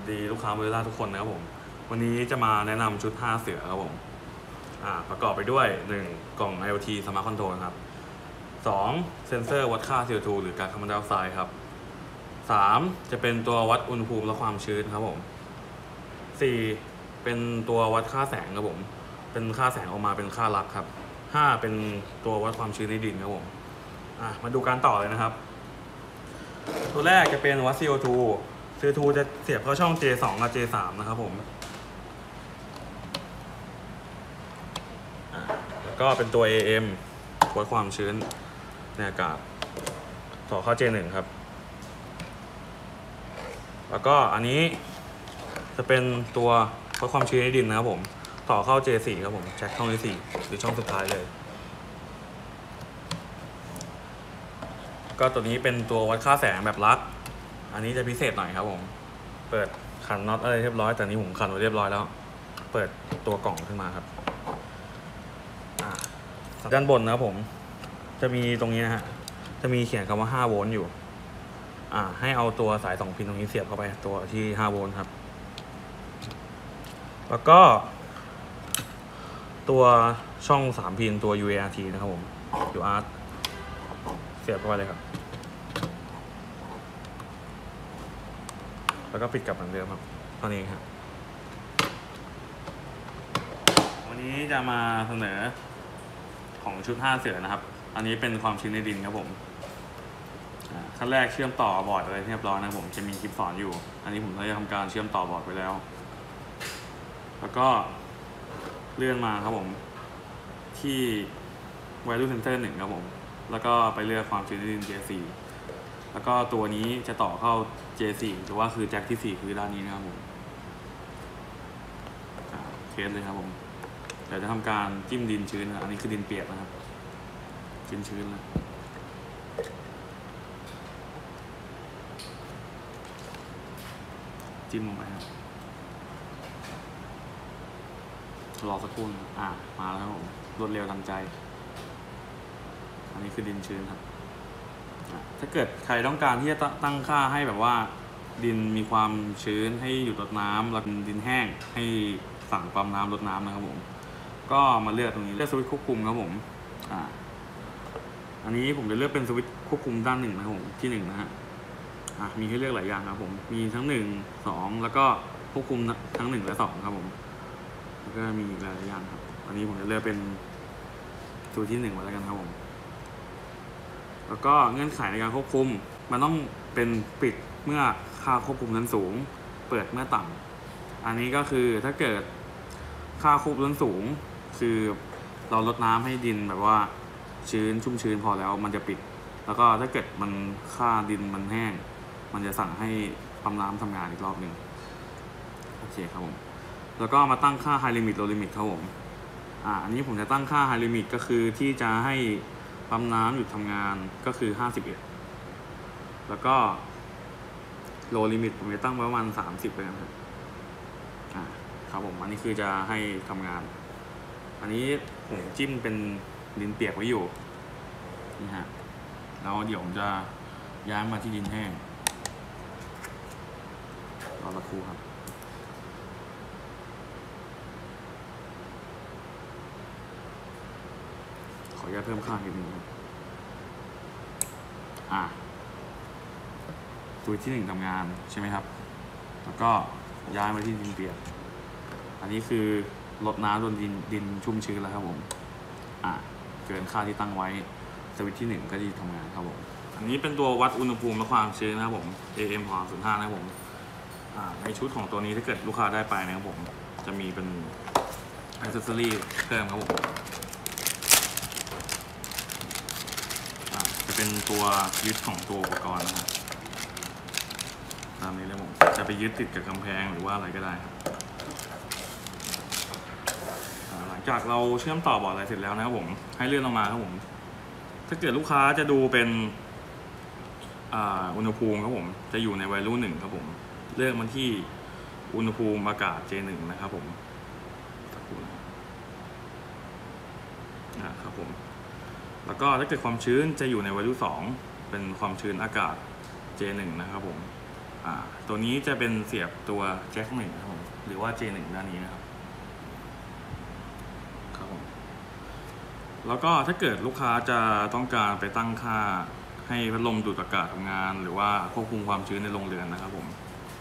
ดีลูกค้าModelaทุกคนนะครับผมวันนี้จะมาแนะนำชุด5เสือครับผมประกอบไปด้วย1กล่อง IoT Smart Control ครับ2เซนเซอร์วัดค่า CO2 หรือก๊าซคาร์บอนไดออกไซด์ครับ3จะเป็นตัววัดอุณหภูมิและความชื้นครับผม4เป็นตัววัดค่าแสงครับผมเป็นค่าแสงออกมาเป็นค่าลักครับ5เป็นตัววัดความชื้นในดินครับผมมาดูการต่อเลยนะครับตัวแรกจะเป็นวัด CO2 จะเสียบเข้าช่อง J2 กับ J3 นะครับผมแล้วก็เป็นตัว AM วัดความชื้นในอากาศต่อเข้า J1 ครับแล้วก็อันนี้จะเป็นตัววัดความชื้นในดินนะครับผมต่อเข้า J4 ครับผมแจ็คช่องที่4หรือช่องสุดท้ายเลยก็ตัวนี้เป็นตัววัดค่าแสงแบบลักอันนี้จะพิเศษหน่อยครับผมเปิดขันน็อตอะไรเรียบร้อยแต่นี้ผมขันไว้เรียบร้อยแล้วเปิดตัวกล่องขึ้นมาครับด้านบนนะครับผมจะมีตรงนี้นะฮะจะมีเขียนคำว่า5โวลต์อยู่ให้เอาตัวสาย2พินตรงนี้เสียบเข้าไปตัวที่5โวลต์ครับแล้วก็ตัวช่อง3พินตัว UART นะครับผม UART เสียบเข้าไปเลยครับแล้วก็ปิดกลับเหมือนเดิมครับตอนนี้ครับวันนี้จะมาเสนอของชุด5เสือนะครับอันนี้เป็นความชื้นในดินครับผมขั้นแรกเชื่อมต่อบอร์ดอะไรเรียบร้อยนะผมจะมีคลิปสอนอยู่อันนี้ผมได้ทำการเชื่อมต่อบอร์ดไปแล้วแล้วก็เลื่อนมาครับผมที่ value sensor 1ครับผมแล้วก็ไปเลือกความชื้นในดิน J4 แล้วก็ตัวนี้จะต่อเข้า J4 หรือว่าคือแจ็คที่4คือด้านนี้นะครับผมเคสเลยครับผมเดี๋ยวจะทำการจิ้มดินชื้นนะอันนี้คือดินเปียกนะครับชื้นเลยจิ้มลงไปครับรอสักครู่มาแล้วครับผมรวดเร็วทันใจอันนี้คือดินชื้นครับถ้าเกิดใครต้องการที่จะตั้งค่าให้แบบว่าดินมีความชื้นให้หยุดรดน้ำแล้วดินแห้งให้สั่งปั๊มน้ำรดน้ำนะครับผมก็มาเลือกตรงนี้เลือกสวิตช์ควบคุมครับผมอันนี้ผมจะเลือกเป็นสวิตช์ควบคุมด้าน1นะครับผมที่1นะฮะมีให้เลือกหลายอย่างครับผมมีทั้ง1 2แล้วก็ควบคุมทั้ง1และ2ครับผมแล้วก็มีหลายอย่างครับอันนี้ผมจะเลือกเป็นตัวที่1ไว้แล้วกันครับผมแล้วก็เงื่อนไขในการควบคุมมันต้องเป็นปิดเมื่อค่าควบคุมนั้นสูงเปิดเมื่อต่ำอันนี้ก็คือถ้าเกิดค่าควบคุมนั้นสูงคือเราลดน้ำให้ดินแบบว่าชุ่มชื้นพอแล้วมันจะปิดแล้วก็ถ้าเกิดมันค่าดินมันแห้งมันจะสั่งให้ปั๊มน้ำทำงานอีกรอบหนึ่งโอเคครับผมแล้วก็มาตั้งค่า high limit low limit ครับผมอันนี้ผมจะตั้งค่า high limit ก็คือที่จะให้ปั๊มน้ำหยุดทำงานก็คือ51แล้วก็ low limit ผมจะตั้งไว้ประมาณ30เลยนะครับครับผมอันนี้คือจะให้ทำงานอันนี้ผมจิ้มเป็นดินเปียกไว้อยู่นี่ฮะแล้วเดี๋ยวผมจะย้ายมาที่ดินแห้งรอสักครู่ครับขออนุญาตเพิ่มค่านิดนึงครับตัวที่1ทำงานใช่ไหมครับแล้วก็ย้ายมาที่ดินเปียกอันนี้คือลดน้ำโดนดินชุ่มชื้นแล้วครับผมเกินค่าที่ตั้งไว้สวิตช์ที่1ก็จะทำงานครับผมอันนี้เป็นตัววัดอุณหภูมิและความชื้นนะครับผม AM 205นะครับผมในชุดของตัวนี้ถ้าเกิดลูกค้าได้ไปนะครับผมจะมีเป็นแอ็กเซสซอรี่เพิ่มครับผมจะเป็นตัวยึดของตัวอุปกรณ์นะครับตามนี้เลยผมจะไปยึดติดกับกำแพงหรือว่าอะไรก็ได้ครับหลังจากเราเชื่อมต่อบอร์ดอะไรเสร็จแล้วนะครับผมให้เลื่อนลงมาครับผมถ้าเกิดลูกค้าจะดูเป็นอุณหภูมิครับผมจะอยู่ใน value 1ครับผมเลือกมันที่อุณหภูมิอากาศ J1 นะครับผมครับผมแล้วก็ถ้าเกิดความชื้นจะอยู่ใน value 2เป็นความชื้นอากาศ J1 นะครับผมตัวนี้จะเป็นเสียบตัวแจ็ค1ครับผมหรือว่า J1 ด้านนี้นะครับแล้วก็ถ้าเกิดลูกค้าจะต้องการไปตั้งค่าให้พัดลมดูดอากาศทำงานหรือว่าควบคุมความชื้นในโรงเรือนนะครับผม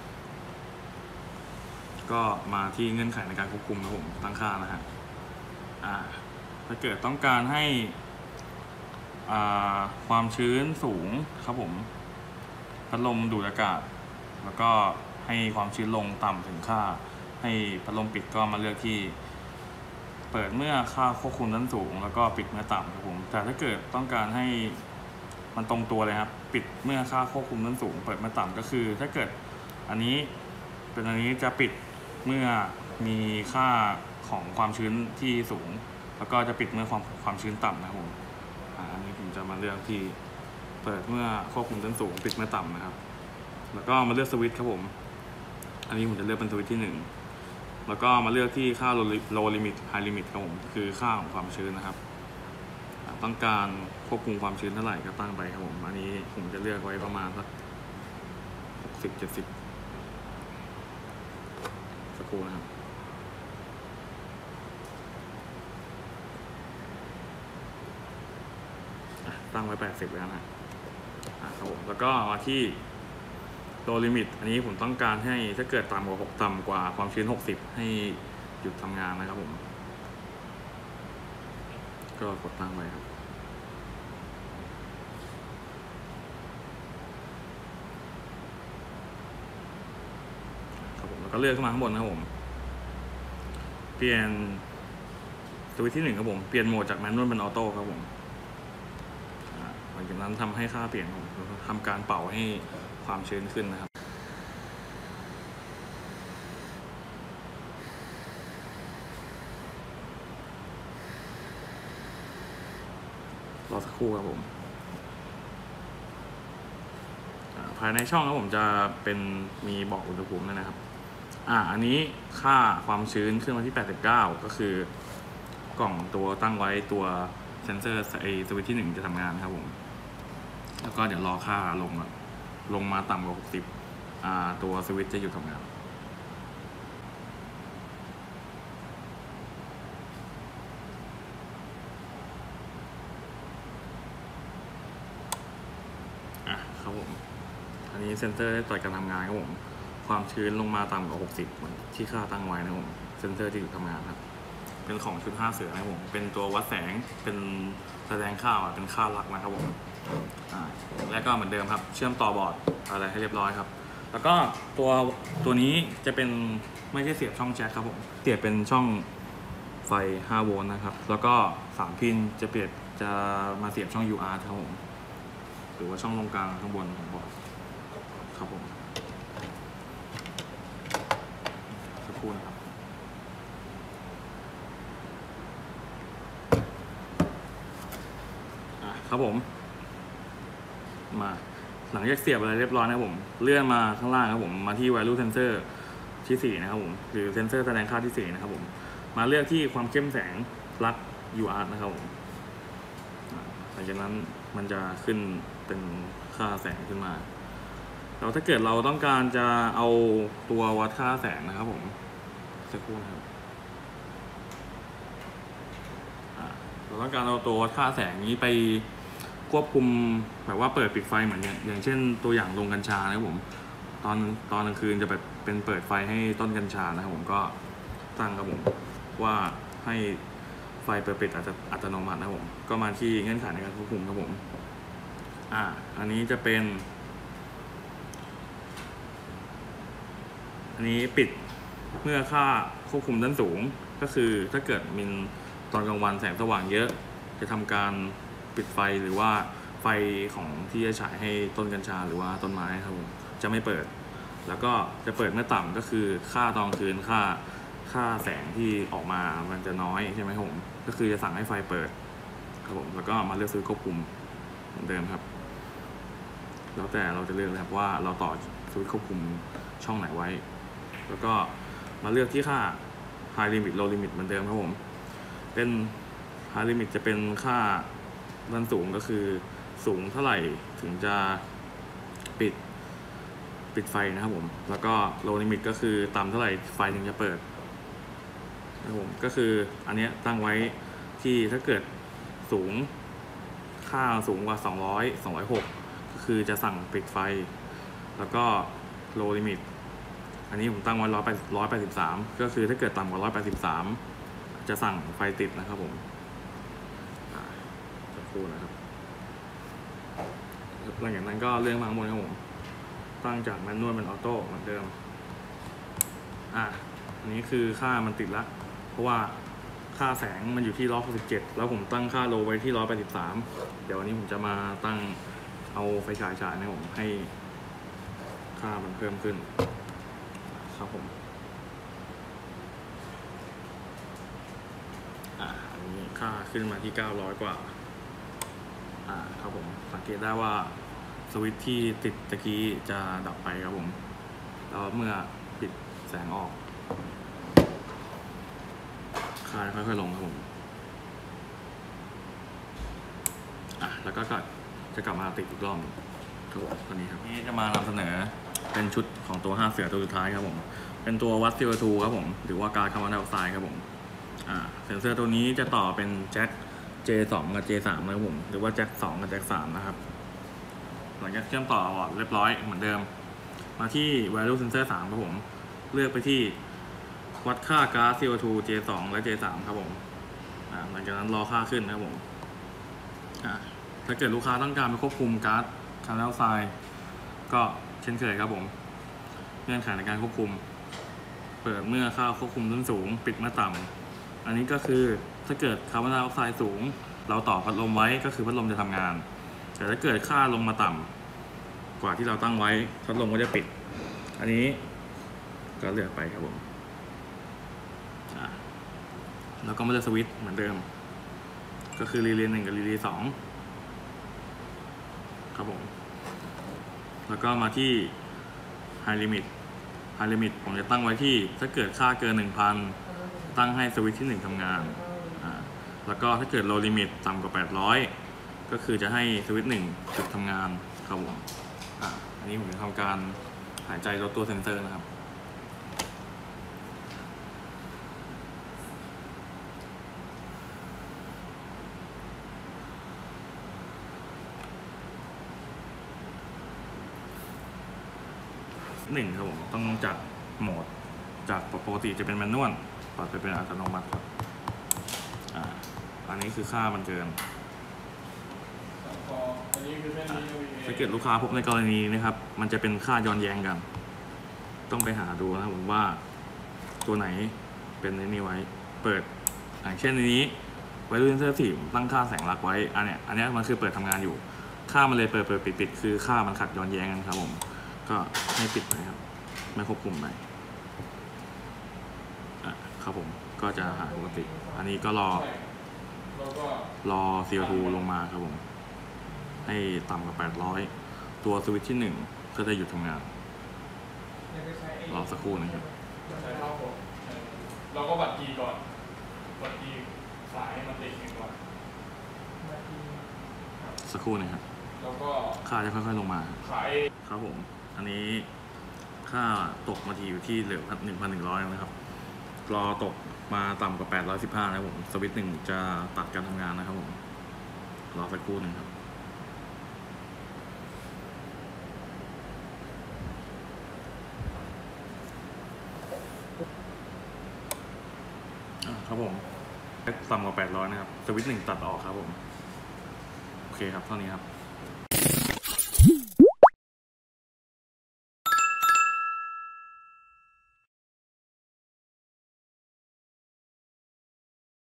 ก็มาที่เงื่อนไขในการควบคุมครับผมตั้งค่านะฮะถ้าเกิดต้องการให้ความชื้นสูงครับผมพัดลมดูดอากาศแล้วก็ให้ความชื้นลงต่ำถึงค่าให้พัดลมปิดก็มาเลือกที่เปิดเมื่อค่าควบคุมนั้นสูงแล้วก็ปิดเมื่อต่ำครับผมแต่ถ้าเกิดต้องการให้มันตรงตัวเลยครับปิดเมื่อค่าควบคุมนั้นสูงเปิดเมื่อต่ำก็คือถ้าเกิดอันนี้เป็นอันนี้จะปิดเมื่อมีค่าของความชื้นที่สูงแล้วก็จะปิดเมื่อความชื้นต่ำนะครับผมอันนี้ผมจะมาเลือกที่เปิดเมื่อควบคุมนั้นสูงปิดเมื่อต่ำนะครับแล้วก็มาเลือกสวิตช์ครับผมอันนี้ผมจะเลือกเป็นสวิตช์ที่1แล้วก็มาเลือกที่ค่า low limit high limit ครับผมคือค่าของความชื้นนะครับต้องการควบคุมความชื้นเท่าไหร่ก็ตั้งไปครับผมอันนี้ผมจะเลือกไว้ประมาณสัก60-70สักครู่นะครับตั้งไว้80แล้วนะครับผมแล้วก็มาที่low limit อันนี้ผมต้องการให้ถ้าเกิดต่ำกว่าความชื้น60ให้หยุดทำงานนะครับผมก็กดตั้งไว้ครับแล้วก็เลือกขึ้นมาข้างบนนะครับผมเปลี่ยนสวิตช์ที่1ครับผมเปลี่ยนโหมดจากแมนนวลเป็นออโต้ครับผมหลังจากนั้นทำให้ค่าเปลี่ยนผมทำการเป่าให้ความชื้นขึ้นนะครับรอสักครู่ครับผมภายในช่องครับผมจะเป็นมีบอกอุณหภูมินะครับอันนี้ค่าความชื้นขึ้นมาที่89ก็คือกล่องตัวตั้งไว้ตัวเซนเซอร์สวิตช์ที่1จะทำงานครับผมแล้วก็เดี๋ยวรอค่าลงมาต่ำกว่า60ตัวสวิตช์จะหยุดทำงานครับผมอันนี้เซนเซอร์ได้ต่อยการทำงานครับผมความชื้นลงมาต่ำกว่า60เหมือนที่ค่าตั้งไว้นะครับผมเซนเซอร์ที่หยุดทำงานครับเป็นของชุด5เสือนะครับผมเป็นตัววัดแสงเป็นแสดงค่าเป็นค่าลักนะครับผมและก็เหมือนเดิมครับเชื่อมต่อบอร์ดอะไรให้เรียบร้อยครับแล้วก็ตัวนี้จะเป็นไม่ใช่เสียบช่องแจ็คครับผมเสียบเป็นช่องไฟ5โวลต์นะครับแล้วก็3พินจะมาเสียบช่อง UR ครับผมหรือว่าช่องตรงกลางข้างบนของบอร์ดครับผมสักครู่นะครับครับผมมาหลังจากเสียบอะไรเรียบร้อยนะครับผมเลื่อนมาข้างล่างครับผมมาที่ value sensor ที่4นะครับผมหรือเซนเซอร์แสดงค่าที่4นะครับผมมาเลือกที่ความเข้มแสงปลั๊ก UR นะครับผมหลังจากนั้นมันจะขึ้นเป็นค่าแสงขึ้นมาแล้วถ้าเกิดเราต้องการจะเอาตัววัดค่าแสงนะครับผมสักครู่นะครับเราต้องการเอาตัววัดค่าแสงนี้ไปควบคุมแบบว่าเปิดปิดไฟเหมือนอย่างเช่นตัวอย่างโรงกัญชานะครับผมตอนกลางคืนจะเป็นเปิดไฟให้ต้นกัญชานะครับผมก็ตั้งครับผมว่าให้ไฟเปิดปิดอัตโนมัตินะครับผมก็มาที่เงื่อนไขในการควบคุมครับผมอันนี้จะเป็นอันนี้ปิดเมื่อค่าควบคุมด้านสูงก็คือถ้าเกิดมีตอนกลางวันแสงสว่างเยอะจะทำการปิดไฟหรือว่าไฟของที่จะฉายให้ต้นกัญชาหรือว่าต้นไม้ครับผมจะไม่เปิดแล้วก็จะเปิดเมื่อต่ำก็คือค่าตอนคืนค่าแสงที่ออกมามันจะน้อยใช่ไหมครับผมก็คือจะสั่งให้ไฟเปิดครับผมแล้วก็มาเลือกซื้อควบคุมเหมือนเดิมครับแล้วแต่เราจะเลือกเลยครับว่าเราต่อสวิตช์ควบคุมช่องไหนไว้แล้วก็มาเลือกที่ค่า high limit low limit เหมือนเดิมครับผมเป็น high limit จะเป็นค่าด้านสูงก็คือสูงเท่าไหร่ถึงจะปิดปิดไฟนะครับผมแล้วก็ low limit ก็คือต่ำเท่าไหร่ไฟถึงจะเปิดนะครับผมก็คืออันนี้ตั้งไว้ที่ถ้าเกิดสูงค่าสูงกว่า206ก็คือจะสั่งปิดไฟแล้วก็ low limit อันนี้ผมตั้งไว้183ก็คือถ้าเกิดต่ำกว่า183จะสั่งไฟติดนะครับผมสักครู่นะครับหลังจากนั้นก็เลื่อนมาข้างบนครับผมตั้งจากแมนนวลเป็นออโต้เหมือนเดิมอันนี้คือค่ามันติดละเพราะว่าค่าแสงมันอยู่ที่167แล้วผมตั้งค่าโลไว้ที่183เดี๋ยววันนี้ผมจะมาตั้งเอาไฟฉายนะผมให้ค่ามันเพิ่มขึ้นครับผมอันนี้ค่าขึ้นมาที่900กว่าครับผมสังเกตได้ว่าสวิตช์ที่ติดตะกี้จะดับไปครับผมแล้วเมื่อปิดแสงออกค่าค่อยๆลงครับผมแล้วก็จะกลับมาติดอีกรอบครับผมตัวนี้ครับนี้จะมานำเสนอเป็นชุดของตัว5เสือตัวสุดท้ายครับผมเป็นตัววัด CO2 ครับผมหรือว่าก๊าซคาร์บอนไดออกไซด์ครับผมเซ็นเซอร์ตัวนี้จะต่อเป็นแจ็ค J2 กับ J3 นะครับผมหรือว่าแจ็ค2กับแจ็ค3นะครับหลังจากเชื่อมต่อเรียบร้อยเหมือนเดิมมาที่ value sensor 3ครับผมเลือกไปที่วัดค่าก๊าซ CO2 J2 และ J3 ครับผมหลังจากนั้นรอค่าขึ้นนะครับผมถ้าเกิดลูกค้าต้องการไปควบคุมก๊าซคาร์บอนไดออกไซด์ก็เช่นเคยครับผมเงื่อนไขในการควบคุมเปิดเมื่อค่าควบคุมต้นสูงปิดเมื่อต่ำอันนี้ก็คือถ้าเกิดคาร์บอนไดออกไซด์สูงเราต่อพัดลมไว้ก็คือพัดลมจะทำงานแต่ถ้าเกิดค่าลงมาต่ำกว่าที่เราตั้งไว้พัดลมก็จะปิดอันนี้ก็เลือกไปครับผมแล้วก็มาเลือกสวิตช์เหมือนเดิมก็คือรีเลย์1กับรีเลย์2ครับผมแล้วก็มาที่ High Limit High Limit ผมจะตั้งไว้ที่ถ้าเกิดค่าเกิน 1,000 ตั้งให้สวิตช์ที่1ทำงานแล้วก็ถ้าเกิด Low Limit ต่ำกว่า800ก็คือจะให้สวิตช์1หยุดทำงานครับผมอันนี้ผมจะทำการหายใจลดตัวเซ็นเซอร์นะครับ1ครับผมต้องจัดโหมดจากปกติจะเป็นแมนนวลปรับไปเป็นอัตโนมัติครับอันนี้คือค่ามันเกินถ้าเกิดลูกค้าพบในกรณีนะครับมันจะเป็นค่าย้อนแย้งกันต้องไปหาดูนะครับผมว่าตัวไหนเป็นในนี้ไว้เปิดอย่างเช่นในนี้ไวรูเซนเซอร์4ตั้งค่าแสงลักไว้อันนี้มันคือเปิดทำงานอยู่ค่ามันเลยเปิดปิดคือค่ามันขัดย้อนแย้งกันครับผมก็ให้ปิดไปครับไม่ควบคุมไปครับผมก็จะหาปกติอันนี้ก็รอ CO2 ลงมาครับผมให้ต่ำกว่า800ตัวสวิตช์ที่1ก็จะหยุดทำงานรอสักครู่นะครับเราก็บัดกีก่อนบัดกีสายมาติดก่อนสักครู่นะครับแล้วก็ค่าจะค่อยๆลงมาครับผมอันนี้ค่าตกมาทีอยู่ที่เหลือ 1,100 นะครับรอตกมาต่ำกว่า815นะครับผมสวิตช์1จะตัดการทำงานนะครับผมรอสักครู่นึงครับครับผมต่ำกว่า800นะครับสวิตช์1ตัดออกครับผมโอเคครับเท่านี้ครับ